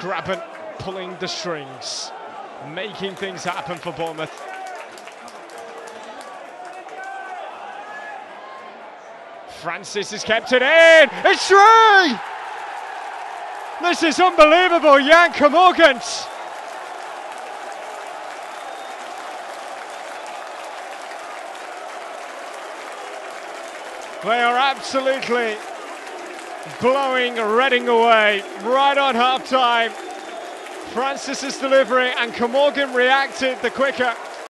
Grabban pulling the strings, making things happen for Bournemouth. Francis has kept it in. It's 3! This is unbelievable. Yann Kermorgant. They are absolutely blowing Reading away right on half-time. Francis is delivering and Kermorgant reacted the quicker.